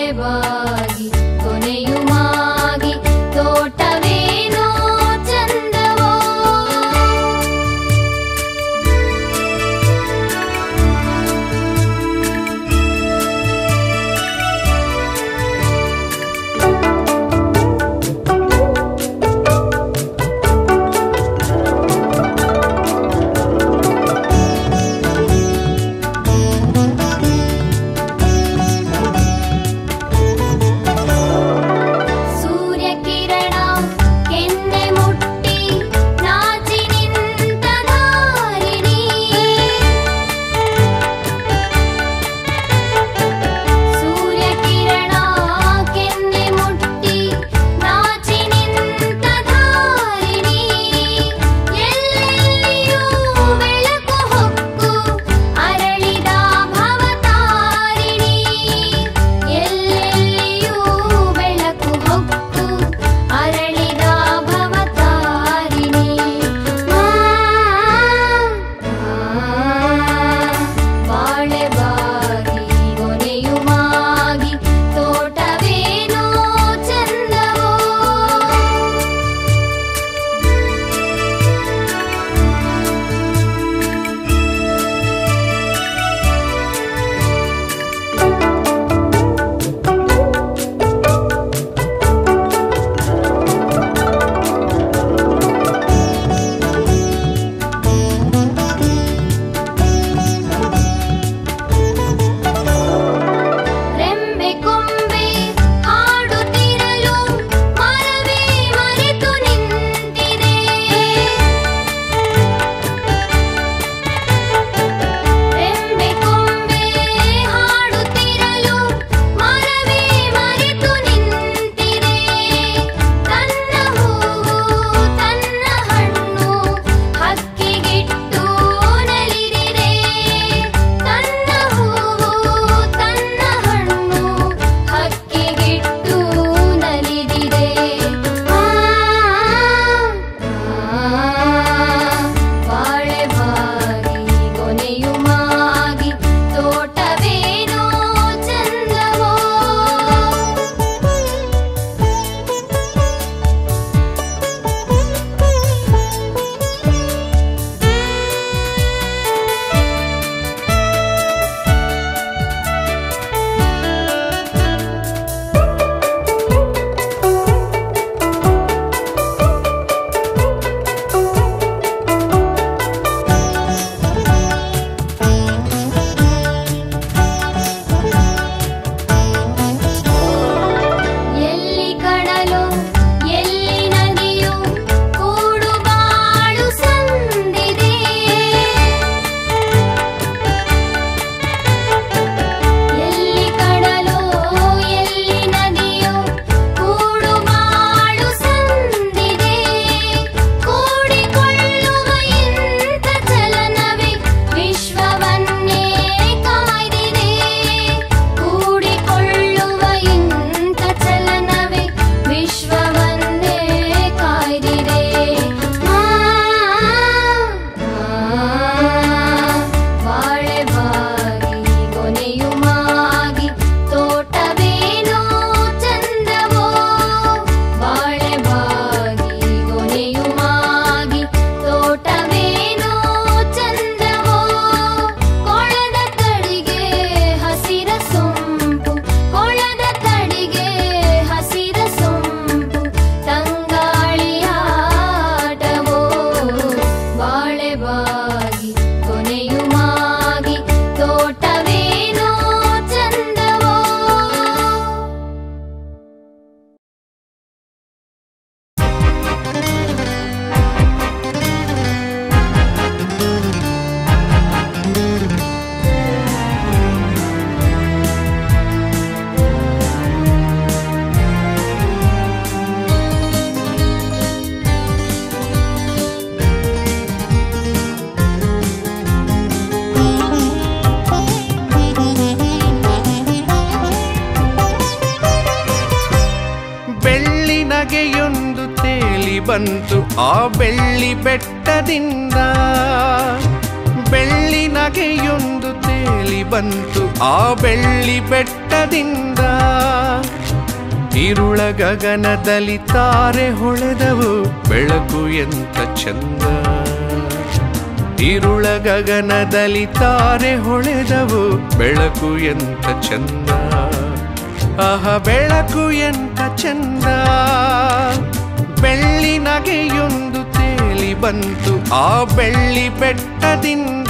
ಬಾಳೆವಾಗಿ ಕೊನೆಯು ಮಾಗಿ ತೋಟವೇನೋ ಚಂದವೋ. ಬಂತು ಆ ಬೆಳ್ಳಿ ಬೆಟ್ಟದಿಂದ, ಬೆಳ್ಳಿ ನಗೆಯೊಂದು ತೇಲಿ ಬಂತು ಆ ಬೆಳ್ಳಿ ಬೆಟ್ಟದಿಂದ. ಇರುಳ ಗಗನದಲ್ಲಿ ತಾರೆ ಹೊಳೆದವು ಬೆಳಕು ಎಂತ ಚಂದ. ಇರುಳ ಗಗನದಲ್ಲಿ ತಾರೆ ಹೊಳೆದವು ಬೆಳಕು ಎಂತ ಚಂದ. ಆಹ ಬೆಳಕು ಎಂತ ಚಂದ. ಬೆಳ್ಳಿ ನಗೆಯೊಂದು ತೇಲಿ ಬಂತು ಆ ಬೆಳ್ಳಿ ಬೆಟ್ಟದಿಂದ.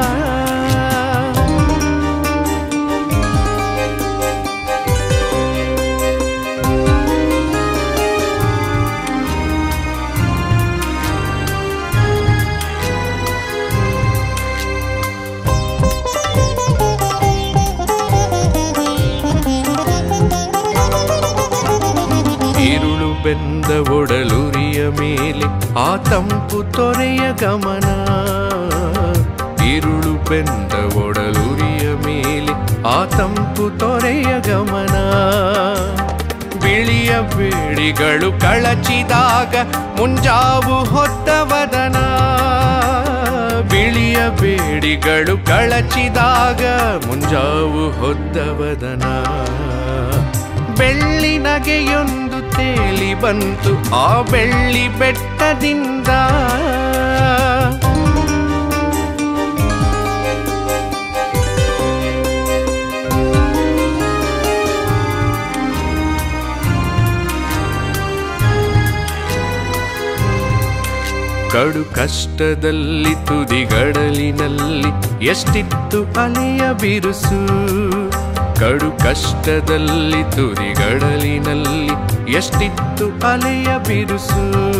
ಇರುಳು ಬೆಂದ ಒಡಲುರಿಯ ಮೇಲೆ ಆ ತಂಪು ತೊರೆಯ ಗಮನ. ಇರುಳು ಬೆಂದ ಒಡಲುರಿಯ ಮೇಲೆ ಆ ತಂಪು ತೊರೆಯ ಗಮನ. ಬಿಳಿಯ ಬೇಡಿಗಳು ಕಳಚಿದಾಗ ಮುಂಜಾವು ಹೊತ್ತ ವದನ. ಬಿಳಿಯ ಬೇಡಿಗಳು ಕಳಚಿದಾಗ ಮುಂಜಾವು ಹೊತ್ತ ವದನ. ಬೆಳ್ಳಿ ನಗೆಯೊಂದು ತೇಲಿ ಬಂತು ಆ ಬೆಳ್ಳಿ ಬೆಟ್ಟದಿಂದ. ಕಡು ಕಷ್ಟದಲ್ಲಿ ತುದಿಗಡಲಿನಲ್ಲಿ ಎಷ್ಟಿತ್ತು ಅಲೆಯ ಬಿರುಸು. ಕಡು ಕಷ್ಟದಲ್ಲಿ ತುದಿಗಡಲಿನಲ್ಲಿ ಎಷ್ಟಿತ್ತು ಅಲೆಯ ಬಿರುಸು.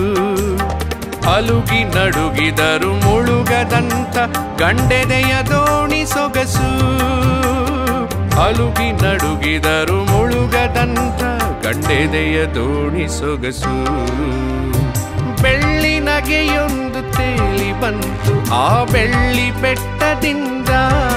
ಅಲುಗಿ ನಡುಗಿದರು ಮುಳುಗದಂತ ಗಂಡೆದೆಯ ದೋಣಿ ಸೊಗಸು. ಅಲುಗಿ ನಡುಗಿದರು ಮುಳುಗದಂತ ಗಂಡೆದೆಯ ದೋಣಿ ಸೊಗಸು. ಬೆಳ್ಳಿ ನಗೆಯೊಂದು ತೇಲಿ ಬಂತು ಆ ಬೆಳ್ಳಿ ಬೆಟ್ಟದಿಂದ.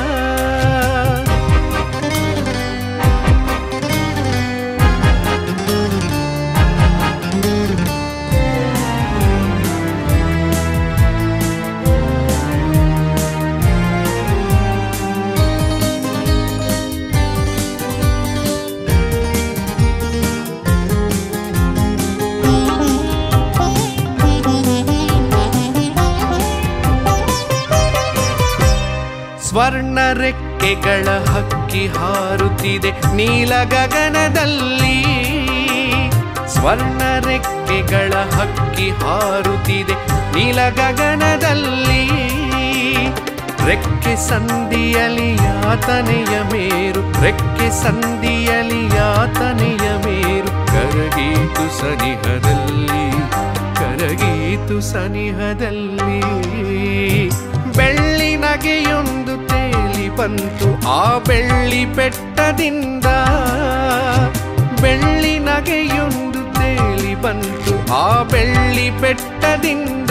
ಸ್ವರ್ಣ ರೆಕ್ಕೆಗಳ ಹಕ್ಕಿ ಹಾರುತ್ತಿದೆ ನೀಲ ಗಗನದಲ್ಲಿ. ಸ್ವರ್ಣ ರೆಕ್ಕೆಗಳ ಹಕ್ಕಿ ಹಾರುತ್ತಿದೆ ನೀಲ ಗಗನದಲ್ಲಿ. ರೆಕ್ಕೆ ಸಂದಿಯಲಿ ಯಾತನೆಯ ಮೇರು. ರೆಕ್ಕೆ ಸಂದಿಯಲಿ ಯಾತನೆಯ ಮೇರು. ಕರಗೀತು ಸನಿಹದಲ್ಲಿ. ಕರಗೀತು ಸನಿಹದಲ್ಲಿ. ಬೆಳ್ಳಿ ನಗೆಯೊಂದು ತೇಲಿ ಬಂತು ಆ ಬೆಳ್ಳಿ ಬೆಟ್ಟದಿಂದ. ಬೆಳ್ಳಿ ನಗೆಯೊಂದು ತೇಲಿ ಬಂತು ಆ ಬೆಳ್ಳಿ ಬೆಟ್ಟದಿಂದ.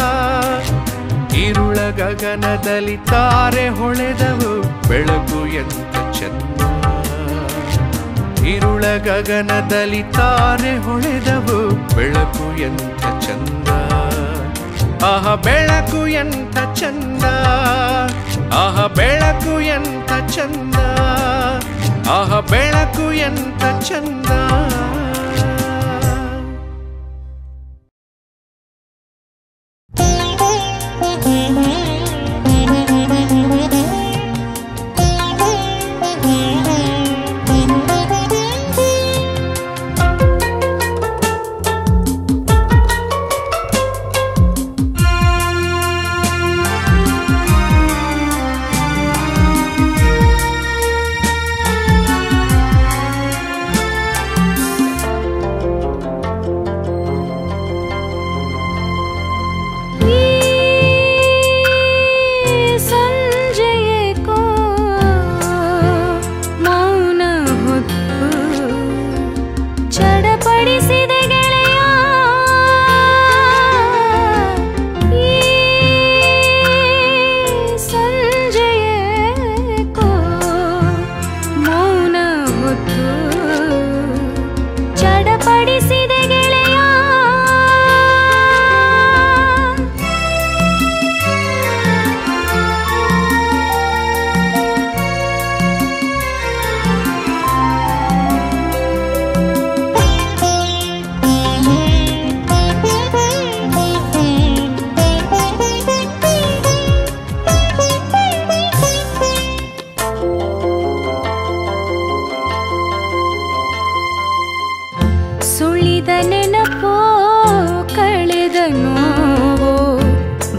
ಇರುಳ ಗಗನದಲ್ಲಿ ತಾರೆ ಹೊಳೆದವು ಬೆಳಕು ಎಂತ ಚಂದ. ಇರುಳ ಗಗನದಲ್ಲಿ ತಾರೆ ಹೊಳೆದವು ಬೆಳಕು ಎಂತ ಚಂದ. ಆಹ ಬೆಳಕು ಎಂತ ಚಂದ. ಆಹ ಬೆಳಕು ಎಂತ ಚಂದ. ಆಹ ಬೆಳಕು ಎಂತ ಚಂದ.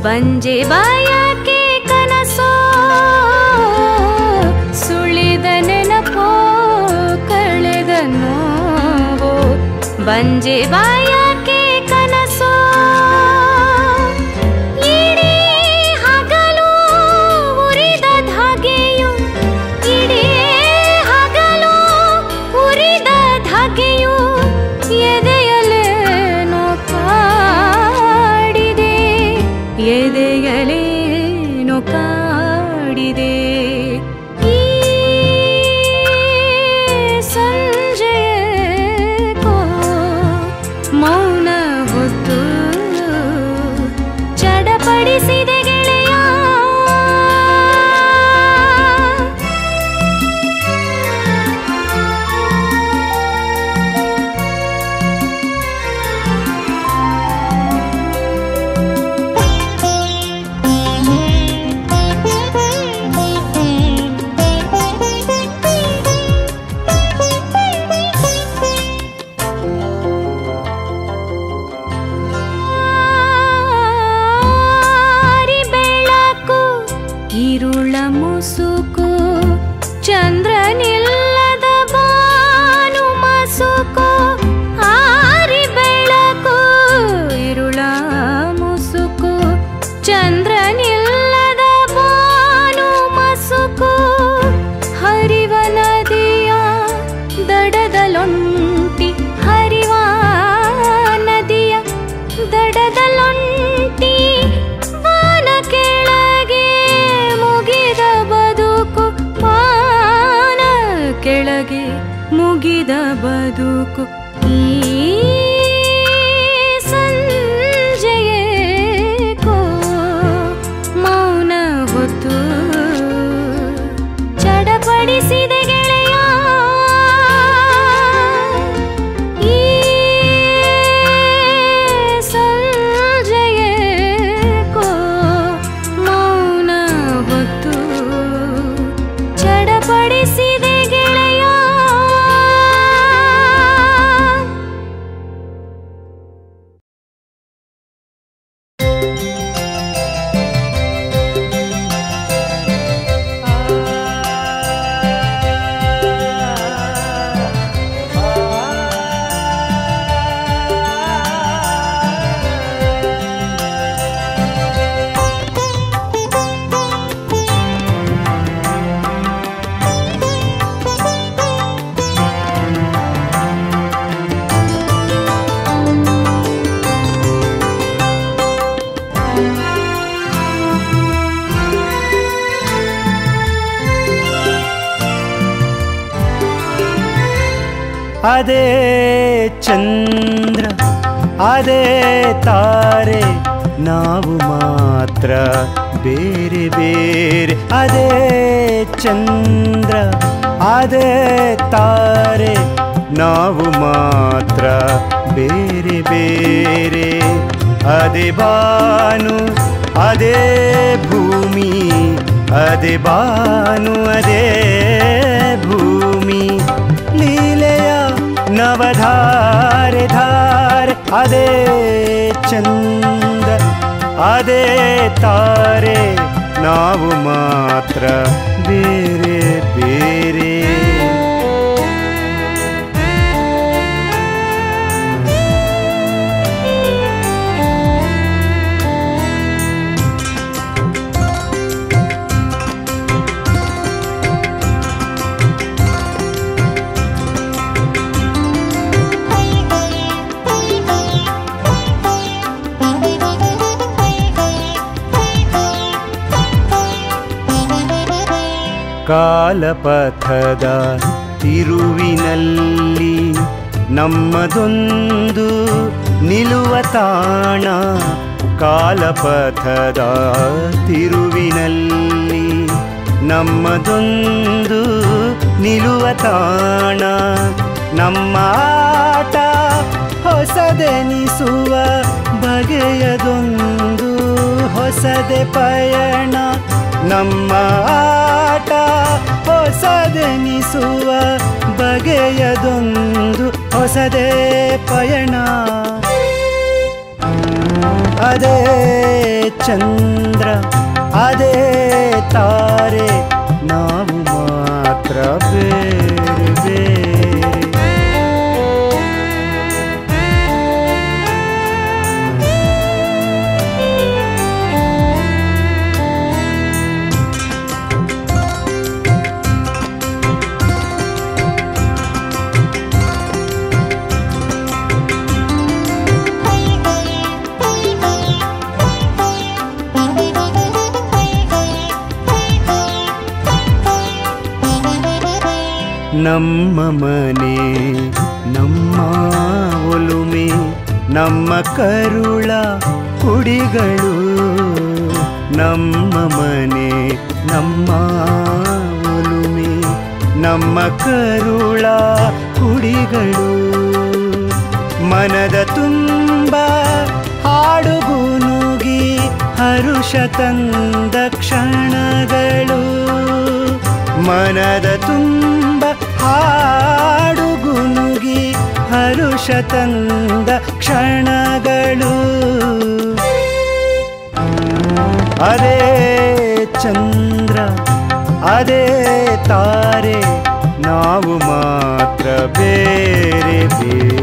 ಬಂಜೆ ಬಾಯಕೆ ಕನಸೋ ಸುಳಿದ ನೆನಪೋ ಕಳೆದ ನೋವೋ ಬಂಜೆ ಬಾಯಕೆ ಕನಸೋ ಇಡೀ ಹಗಲು ಉರಿದ ಧಾಗೆಯು ಇಡೀ ಹಗಲು ಉರಿದ ಧಾಗೆಯು ಎದೆಯಲೇನೋ ಕಾಡಿದೆ ಎದೆಯಲೇನೋ ಕಾಡಿದೆ ಈ ಸಂಜೆಯೇಕೋ ಮೌನ ಹೊತ್ತು ಚಡಪಡಿಸಿದೆ ಗೆಳೆಯ ഇരുള മുസുಕು ಚಂದ್ರನಿಲ್ಲದ ಬಾನು ಮಸುಕು ಆರಿ ಬೆಳಕು ഇരുಳ ಮುಸುಕು ಚಂದ್ರನಿಲ್ಲದ ಬಾನು ಮಸುಕು ಹರಿವ ನದಿಯ ದಡದಲೊಂಟಿ ಹರಿವ ನದಿಯ ದಡದಲೊಂಟಿ ವಾನ ಕೆಳಗೆ ಮುಗಿದ ಬದುಕು ವಾನ ಕೆಳಗೆ ಮುಗಿದ ಬದುಕು ಈ ಸಂಜೆಯೇಕೋ ಮೌನ ಹೊತ್ತು ಚಡಪಡಿಸಿದೆ ಗೆಳೆಯ ಈ ಸಂಜೆಯೇಕೋ ಮೌನ ಹೊತ್ತು ಚಡಪಡಿಸಿದೆ ಗೆಳೆಯ ಅದೇ ಚಂದ್ರ ಅದೇ ತಾರೆ ನಾವು ಮಾತ್ರ ಬೇರೆ ಬೇರೆ ಅದೇ ಚಂದ್ರ ಅದೇ ತಾರೆ ನಾವು ಮಾತ್ರ ಬೇರೆ ಬೇರೆ ಅದೇ ಬಾನು ಅದೇ ಭೂಮಿ ಅದೇ ಬಾನು ಅದೇ ಭೂಮಿ ಲೀಲೆಯ ನವಧಾರೆ ಧಾರೆ ಅದೇ ಚಂದ್ರ ಅದೇ ತಾರೆ ನಾವು ಮಾತ್ರ ಬೇರೆ ಬೇರೆ ಕಾಲಪಥದ ತಿರುವಿನಲ್ಲಿ ನಮ್ಮದೊಂದು ನಿಲ್ಲುವ ತಾಣ ಕಾಲಪಥದ ತಿರುವಿನಲ್ಲಿ ನಮ್ಮದೊಂದು ನಿಲ್ಲುವ ತಾಣ ನಮ್ಮ ಆಟ ಹೊಸದೆನಿಸುವ ಬಗೆಯದೊಂದು ಹೊಸದೆ ಪಯಣ ನಮ್ಮ ಆಟ ಹೊಸದೆನಿಸುವ ಬಗೆಯದೊಂದು ಹೊಸದೇ ಪಯಣ ಅದೇ ಚಂದ್ರ ಅದೇ ತಾರೆ ನಾವು ಮಾತ್ರ ಬೇರೆ ಬೇರೆ. ನಮ್ಮ ಮನೆ ನಮ್ಮ ಒಲುಮೆ ನಮ್ಮ ಕರುಳ ಕುಡಿಗಳು. ನಮ್ಮ ಮನೆ ನಮ್ಮ ಒಲುಮೆ ನಮ್ಮ ಕರುಳ ಕುಡಿಗಳು. ಮನದ ತುಂಬ ಹಾಡುಗುನುಗಿ ಹರುಷ ತಂದ ಕ್ಷಣಗಳು. ಮನದ ತುಂಬ ಹಾಡುಗುನುಗಿ ಹರುಷ ತಂದ ಕ್ಷಣಗಳು. ಅದೇ ಚಂದ್ರ ಅದೇ ತಾರೆ ನಾವು ಮಾತ್ರ ಬೇರೆ ಬೇರೆ.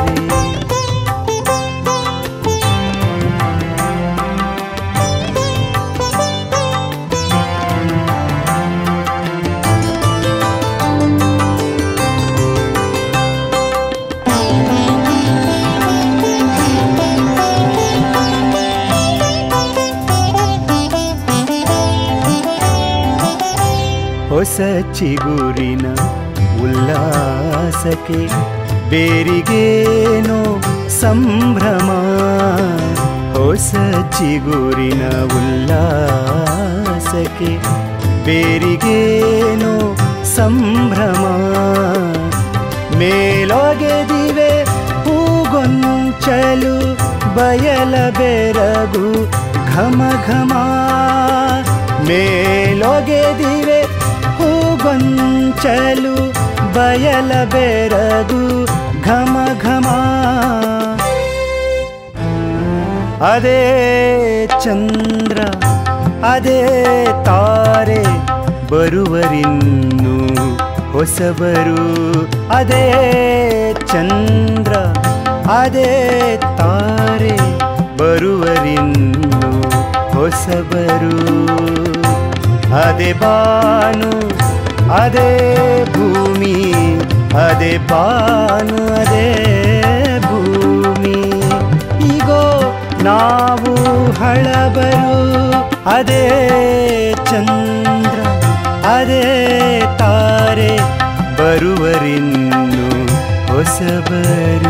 ಹೊಸ ಚಿಗುರಿನ ಉಲ್ಲಾಸಕ್ಕೆ ಬೇರಿಗೇನೋ ಸಂಭ್ರಮ. ಹೊಸ ಚಿಗುರಿನ ಉಲ್ಲಾಸಕ್ಕೆ ಬೇರಿಗೇನೋ ಸಂಭ್ರಮ. ಮೇಲೊಗೆದಿವೆ ಹೂಗೊಂಚಲು ಬಯಲ ಬೆರಗು ಘಮ ಘಮ. ಮೇಲೊಗೆದಿವೆ ಹೂಗೊಂಚಲು ಬಯಲ ಬೆರಗು ಘಮ ಘಮ. ಅದೇ ಚಂದ್ರ ಅದೇ ತಾರೆ ಬರುವರಿನ್ನು ಹೊಸಬರು. ಅದೇ ಚಂದ್ರ ಅದೇ ತಾರೆ ಬರುವರಿನ್ನು ಹೊಸಬರು. ಅದೇ ಬಾನು ಅದೇ ಭೂಮಿ ಅದೇ ಬಾನು ಅದೇ ಭೂಮಿ. ಈಗೋ ನಾವು ಹಳಬರು. ಅದೇ ಚಂದ್ರ ಅದೇ ತಾರೆ ಬರುವರಿನ್ನು ಹೊಸಬರು.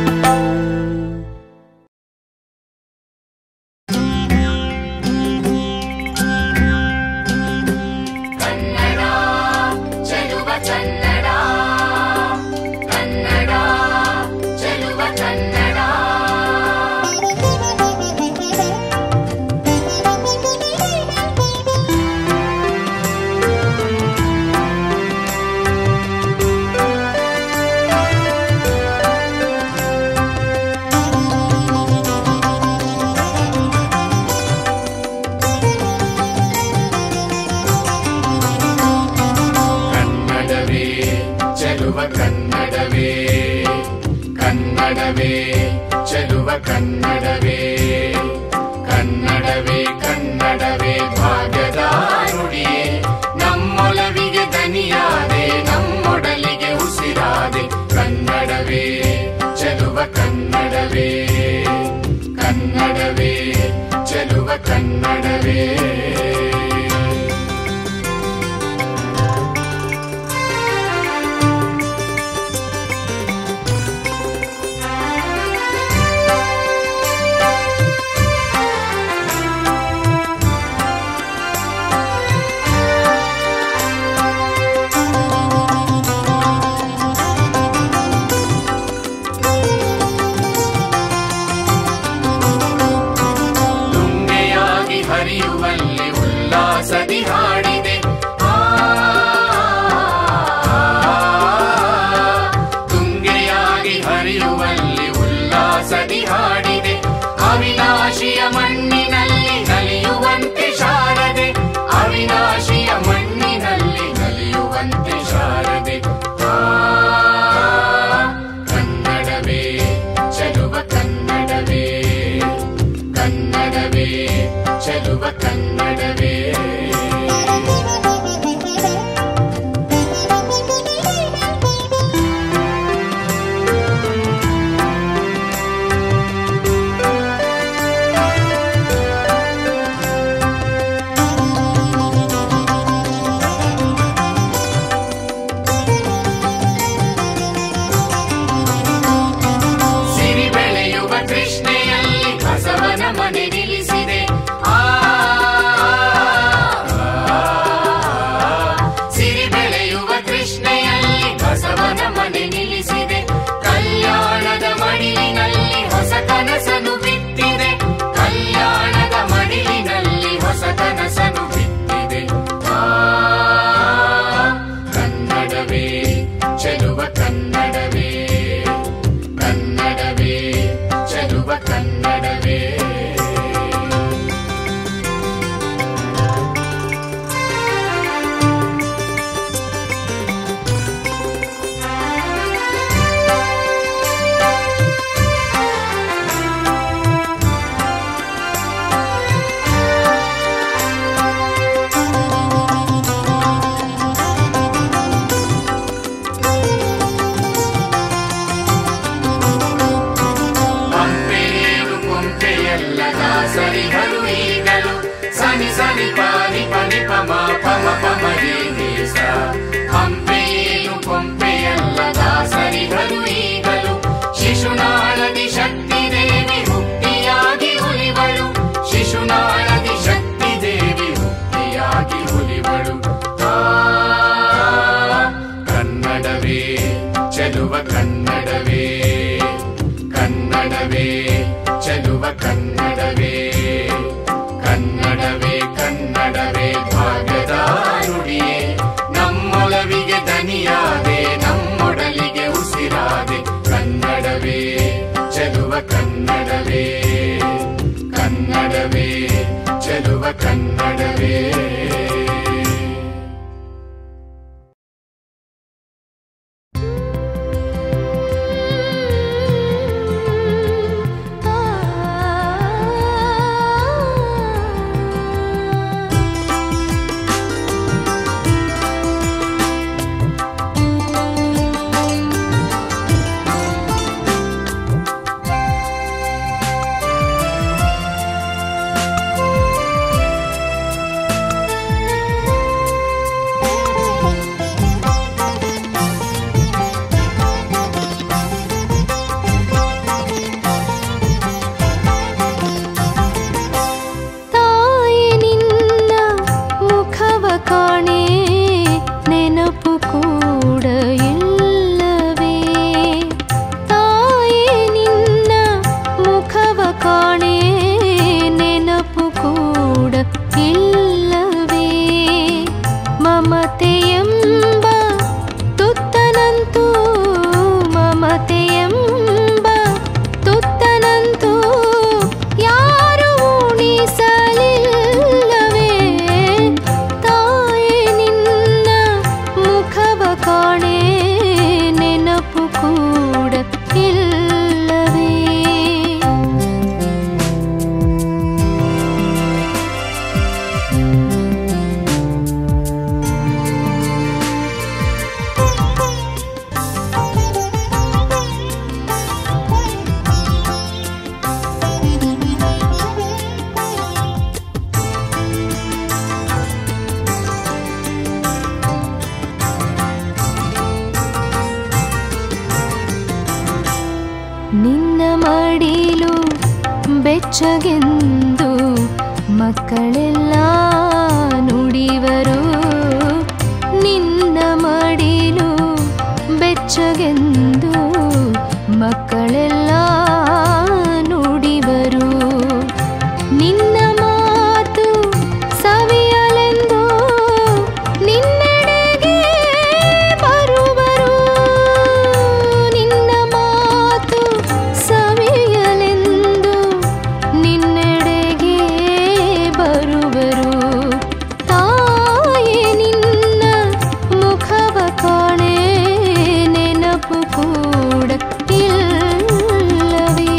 ಕನ್ನಡವೇ ಚೆಲುವ ಕನ್ನಡವೇ ಕನ್ನಡವೇ ಕನ್ನಡವೇ ಭಾಗ್ಯದ ನುಡಿಯೇ ನಮ್ಮೊಲವಿಗೆ ದನಿಯಾದೆ ನಮ್ಮೊಡಲಿಗೆ ಉಸಿರಾದೆ ಕನ್ನಡವೇ ಚೆಲುವ ಕನ್ನಡವೇ ಕನ್ನಡವೇ ಚೆಲುವ ಕನ್ನಡವೇ ಹರಿಯುವಲ್ಲಿ ಉಲ್ಲಾಸ ಮಣ್ಣಿನಲ್ಲಿ ನಲಿಯುವಂತೆ ಶಾರದೆ, ಅವಿನಾಶಿಯ ಮಣ್ಣಿನಲ್ಲಿ ನಲಿಯುವಂತೆ ಶಾರದೆ. ಕನ್ನಡವೇ ಚೆಲುವ ಕನ್ನಡವೇ, ಕನ್ನಡವೇ ಚೆಲುವ ಕನ್ನಡವೇ. ಮನೆ ನಿಲ್ಲಿಸಿದೆ ಸಿರಿ ಬೆಳೆಯುವ ಕೃಷ್ಣೆಯಲ್ಲಿ ಬಸವನ ಮನೆ ನಿಲ್ಲಿಸಿದೆ. ಕಲ್ಯಾಣದ ಮಡಿಲಿನಲ್ಲಿ ಹೊಸ ಕನಸನು ಬಿತ್ತಿದೆ, ಕಲ್ಯಾಣದ ಮಡಿಲಿನಲ್ಲಿ ಹೊಸ ಕನಸನು ಬಿತ್ತಿದೆ. ಕನ್ನಡವೇ ಚೆಲುವ ಕನ್ನಡವೇ, ಕನ್ನಡವೇ ಚೆಲುವ ಕನ್ನಡವೇ. ಸರಿಗಳು ಈಗಲು ಸನಿ ಸನಿ ಪಾನಿ ಪನಿ ಪಮ ಪಮ ಪಮರಿ ದೇಶ. ಹಂಪೆಯೇನು ಕೊಂಪೆಯಲ್ಲದ ಸರಿಗಳು ಈಗಲು, ಶಿಶುನಾಳದಿ ಶಕ್ತಿ ದೇವಿ ಮುಕ್ತಿಯಾಗಿ ಉಲಿವಳು, ಶಿಶುನಾಳದಿ ಶಕ್ತಿ ದೇವಿ ಮುಕ್ತಿಯಾಗಿ ಉಲಿವಳು. ಕನ್ನಡವೇ ಚೆಲುವ ಕನ್ನಡವೇ, ಕನ್ನಡವೇ ಚೆಲುವ ಕನ್ನಡವೇ, ಕನ್ನಡವೇ ಕನ್ನಡವೇ ಭಾಗ್ಯದ ನುಡಿಯೇ. ನಮ್ಮೊಲವಿಗೆ ದನಿಯಾದೆ, ನಮ್ಮೊಡಲಿಗೆ ಉಸಿರಾದೆ. ಕನ್ನಡವೇ ಚೆಲುವ ಕನ್ನಡವೇ, ಕನ್ನಡವೇ ಚೆಲುವ ಕನ್ನಡವೇ. ಬೆಚ್ಚಗೆಂದು ಮಕ್ಕಳೆಲ್ಲ ನುಡಿವರು, ನಿನ್ನ ಮಡಿಲು ಬೆಚ್ಚಗೆಂದು ಮಕ್ಕಳೆಲ್ಲ ನುಡಿವರು. ನಿನ್ನ ಮಾತು ಸವಿಯಲೆಂದು ನಿನ್ನೆಡೆಗೆ ಬರುವರು, ನಿನ್ನ ಮಾತು ಸವಿಯಲೆಂದು ನಿನ್ನೆಡೆ ಇಲ್ಲವೇ?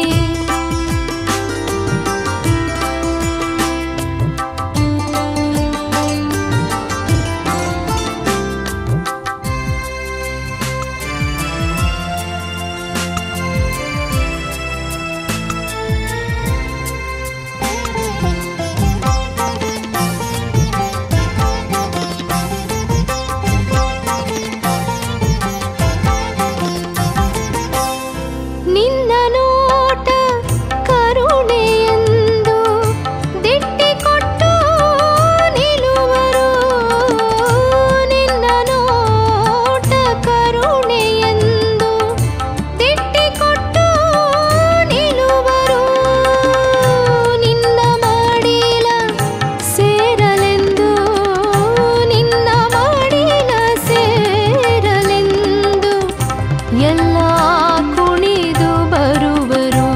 ನಿನ್ನ ನೋಟ ಕರುಣೆಯೆಂದು ದಿಟ್ಟಿಕೊಟ್ಟು ನಿಲ್ಲುವರು. ನಿನ್ನ ನೋಟ ಕರುಣೆಯೆಂದು ದಿಟ್ಟಿಕೊಟ್ಟು ನಿಲ್ಲುವರು. ನಿನ್ನ ಮಡಿಲ ಸೇರಲೆಂದು ನಿನ್ನ ಮಡಿಲ ಸೇರಲೆಂದು ಎಲ್ಲ ಕುಣಿದು ಬರುವರು.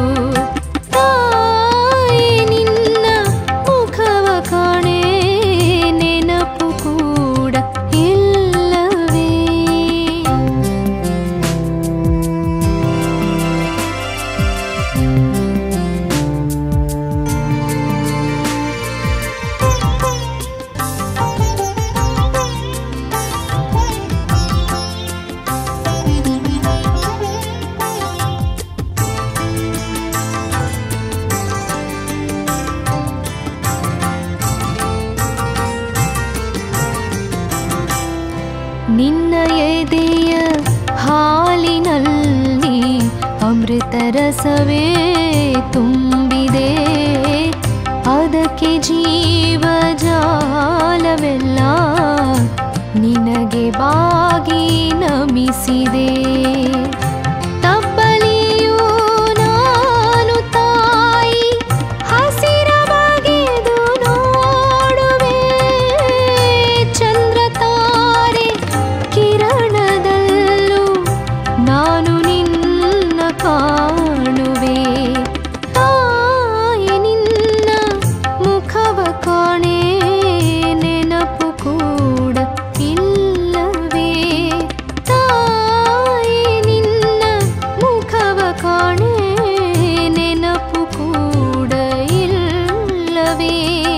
ತಾಯಿ ನಿನ್ನ ಮುಖವ ಕಾಣೆ ನೆನಪು ಕೂಡ ಇಲ್ಲವೇ? ನಿನ್ನ ಎದೆಯ ಹಾಲಿನಲ್ಲಿ ಅಮೃತ ರಸವೇ ತುಂಬಿದೆ. ಅದಕ್ಕೆ ಜೀವ ಜಾಲವೆಲ್ಲ ನಿನಗೆ ಬಾಗಿ ನಮಿಸಿದೆ. ತಬ್ಬಲಿಯೂ ನಾನು ತಾಯಿ ಹಸಿರ ಬಗೆದು ನೋಡುವೆ. ಚಂದ್ರ ತಾರೆ ಕಿರಣದಲ್ಲೂ ನಾನು ನಿನ್ನ ಕಾಣುವೆ. ತಾಯಿ ನಿನ್ನ ಮುಖವ ಕಾಣೆ ನೆನಪು ಕೂಡ ಇಲ್ಲವೇ? ತಾಯಿ ನಿನ್ನ ಮುಖವ ಕಾಣೆ ನೆನಪು ಕೂಡ ಇಲ್ಲವೇ?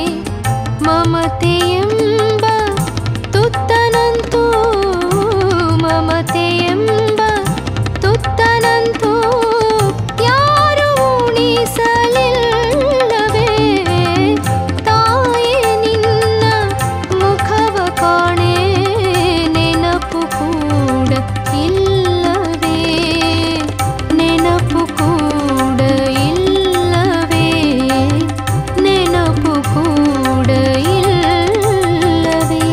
ಮಮತೆಯೆಂಬ ತುತ್ತನಂತೂ ಮಮತೆಯೆಂಬ ತುತ್ತನಂತೂ ಯಾರು ಉಣಿಸಲಿಲ್ಲವೇ? ತಾಯಿ ನಿನ್ನ ಮುಖವ ಕಾಣೆ ನೆನಪು ಕೂಡ ಇಲ್ಲವೇ? ನೆನಪು ಕೂಡ ಇಲ್ಲವೇ? ನೆನಪು ಕೂಡ ಇಲ್ಲವೇ?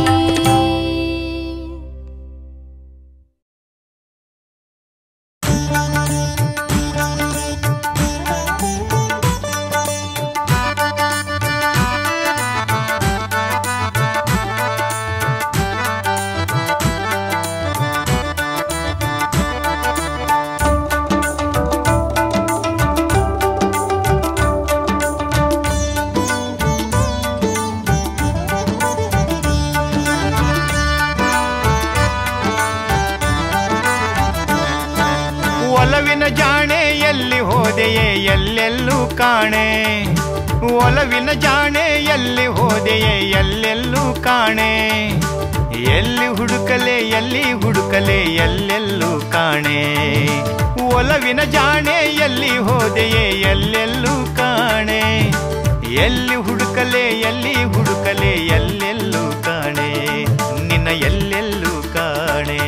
ಒಲವಿನ ಜಾಣೆ ಎಲ್ಲಿ ಹೋದೆಯೇ ಎಲ್ಲೆಲ್ಲೂ ಕಾಣೆ. ಒಲವಿನ ಜಾಣೆ ಎಲ್ಲಿ ಹೋದೆಯೇ ಎಲ್ಲೆಲ್ಲೂ ಕಾಣೆ. ಎಲ್ಲಿ ಹುಡುಕಲೆ ಎಲ್ಲಿ ಹುಡುಕಲೆ ಎಲ್ಲೆಲ್ಲೂ ಕಾಣೆ. ಒಲವಿನ ಜಾಣೆ ಎಲ್ಲಿ ಹೋದೆಯೇ ಎಲ್ಲೆಲ್ಲೂ ಕಾಣೆ. ಎಲ್ಲಿ ಹುಡುಕಲೆ ಎಲ್ಲಿ ಹುಡುಕಲೆ ಎಲ್ಲೆಲ್ಲೂ ಕಾಣೆ. ನಿನ್ನ ಎಲ್ಲೆಲ್ಲೂ ಕಾಣೆ.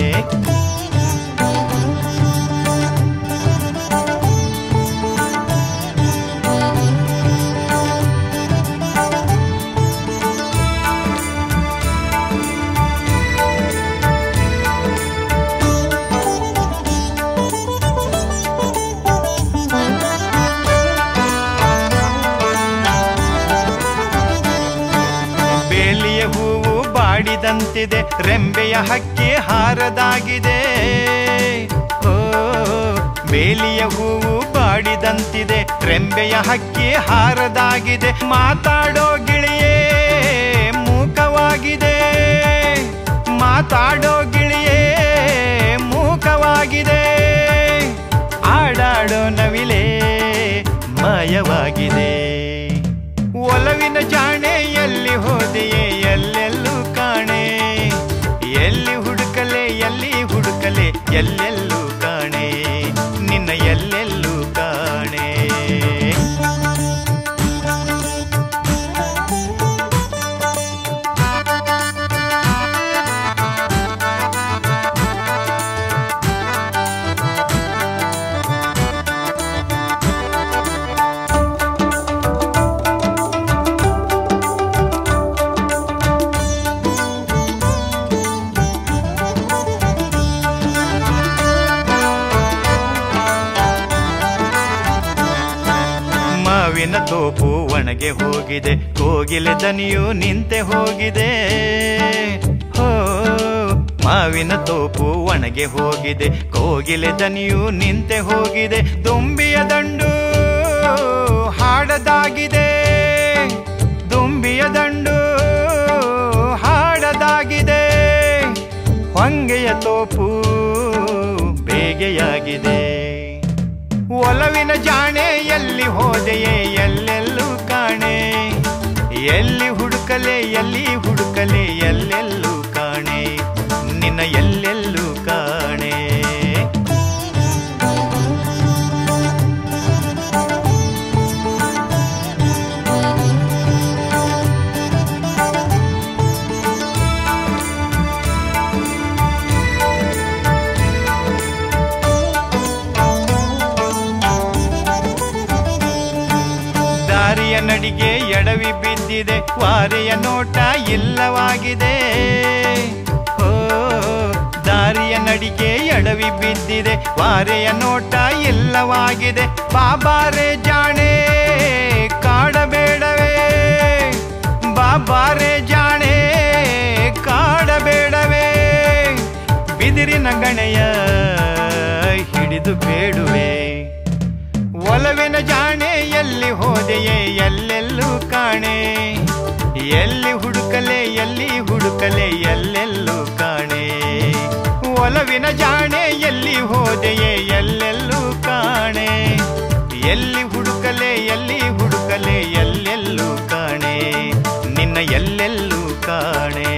ಬಾಡಿದಂತಿದೆ ರೆಂಬೆಯ ಹಕ್ಕಿ ಹಾರದಾಗಿದೆ. ಓ ಬೇಲಿಯ ಹೂವು ಬಾಡಿದಂತಿದೆ ರೆಂಬೆಯ ಹಕ್ಕಿ ಹಾರದಾಗಿದೆ. ಮಾತಾಡೋ ಗಿಳಿಯೇ ಮೂಕವಾಗಿದೆ. ಮಾತಾಡೋ ಗಿಳಿಯೇ ಮೂಕವಾಗಿದೆ. ಮಾವಿನ ತೋಪು ಒಣಗೆ ಹೋಗಿದೆ, ಕೋಗಿಲೆ ದನಿಯು ನಿಂತೆ ಹೋಗಿದೆ. ಹೋ ಮಾವಿನ ತೋಪು ಒಣಗೆ ಹೋಗಿದೆ, ಕೋಗಿಲೆ ದನಿಯು ನಿಂತೆ ಹೋಗಿದೆ. ದುಂಬಿಯ ದಂಡು ಹಾಡದಾಗಿದೆ, ದುಂಬಿಯ ದಂಡು ಹಾಡದಾಗಿದೆ. ಹೊಂಗೆಯ ತೋಪು ಬೇಗೆಯಾಗಿದೆ. ಒಲವಿನ ಜಾಣೆ ಎಲ್ಲಿ ಹೋದೆಯೇ ಎಲ್ಲೆಲ್ಲೂ ಕಾಣೆ, ಎಲ್ಲಿ ಹುಡುಕಲೆ ಎಲ್ಲಿ ಹುಡುಕಲೆ ಎಲ್ಲೆಲ್ಲೂ ಕಾಣೆ, ನಿನ್ನ ಎಲ್ಲೆಲ್ಲೂ ಕಾಣೆ. ದಾರಿಯ ನಡಿಗೆ ಎಡವಿ ಬಿದ್ದಿದೆ, ವಾರೆಯ ನೋಟ ಇಲ್ಲವಾಗಿದೆ. ಹೋ ದಾರಿಯ ನಡಿಗೆ ಎಡವಿ ಬಿದ್ದಿದೆ, ವಾರೆಯ ನೋಟ ಇಲ್ಲವಾಗಿದೆ. ಬಾಬಾರೆ ಜಾಣೆ ಕಾಡಬೇಡವೇ, ಬಾಬಾರೆ ಜಾಣೆ ಕಾಡಬೇಡವೇ. ಬಿದಿರಿನ ಗಣೆಯ ಹಿಡಿದು ಬೇಡುವೆ. ಒಲವಿನ ಜಾಣೆ ಎಲ್ಲಿ ಹೋದೆಯೇ ಎಲ್ಲೆಲ್ಲೂ ಕಾಣೆ, ಎಲ್ಲಿ ಹುಡುಕಲೆ ಎಲ್ಲಿ ಹುಡುಕಲೆ ಎಲ್ಲೆಲ್ಲೂ ಕಾಣೆ. ಒಲವಿನ ಜಾಣೆ ಎಲ್ಲಿ ಹೋದೆಯೇ ಎಲ್ಲೆಲ್ಲೂ ಕಾಣೆ, ಎಲ್ಲಿ ಹುಡುಕಲೆ ಎಲ್ಲಿ ಹುಡುಕಲೆ ಎಲ್ಲೆಲ್ಲೂ ಕಾಣೆ, ನಿನ್ನ ಎಲ್ಲೆಲ್ಲೂ ಕಾಣೆ.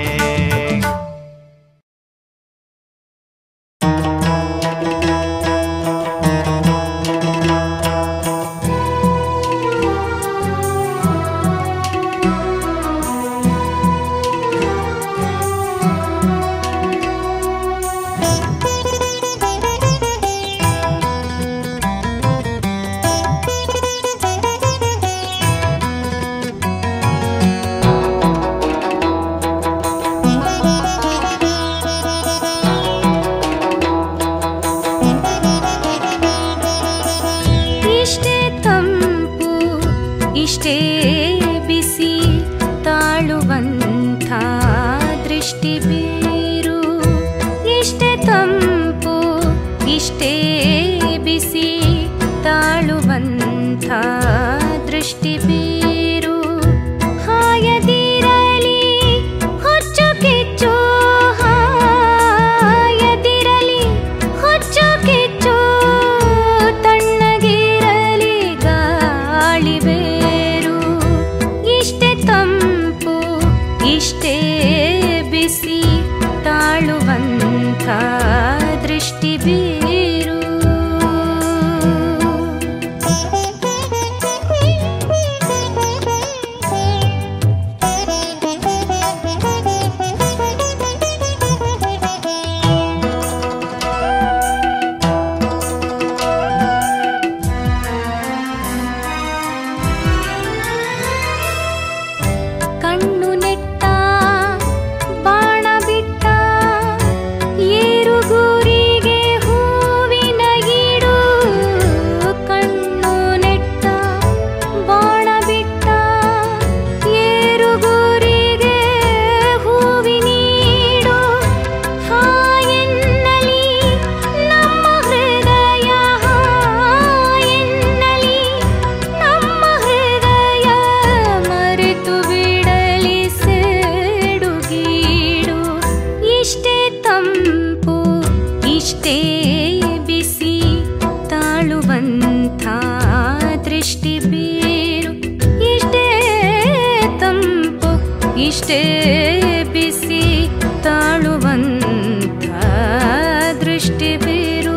ಇಷ್ಟೇ ಬಿಸಿ ತಾಳುವಂಥ ದೃಷ್ಟಿ ಬೀರು, ಇಷ್ಟೇ ತಂಪು ಇಷ್ಟೇ ಬಿಸಿ ತಾಳುವಂಥ ದೃಷ್ಟಿ ಬೀರು. ಹಾಯದಿರಲಿ ಹೊಚ್ಚು ಕಿಚ್ಚು, ಹಾಯದಿರಲಿ ಹೊಚ್ಚು ಕಿಚ್ಚು, ತಣ್ಣಗಿರಲಿ ಗಾಳಿ ಬೇರು. ಇಷ್ಟೇ ತಂಪು ಇಷ್ಟೇ ಬಿಸಿ ತಾಳುವಂಥ ದೃಷ್ಟಿ ಬೀರು. ಇಷ್ಟೇ ಬಿಸಿ ತಾಳುವಂಥ ದೃಷ್ಟಿ ಬೀರು.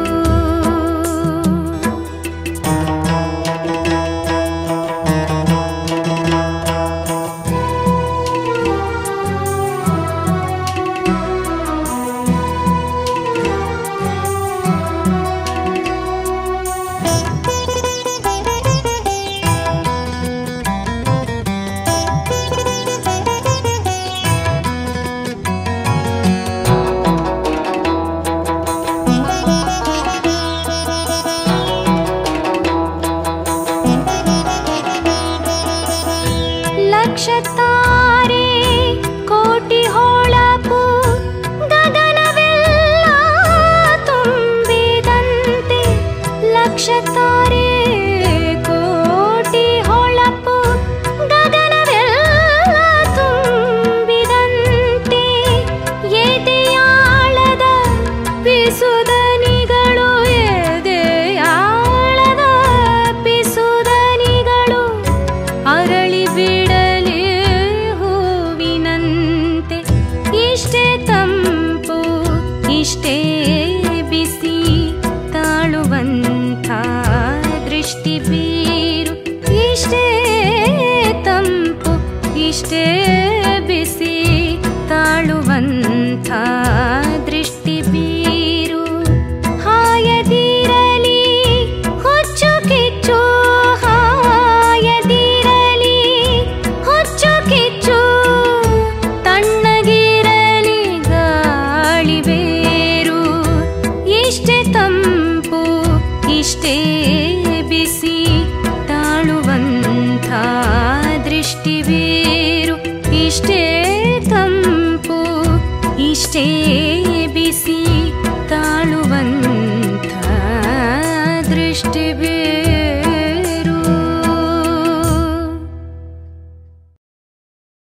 ಶ್ರೀ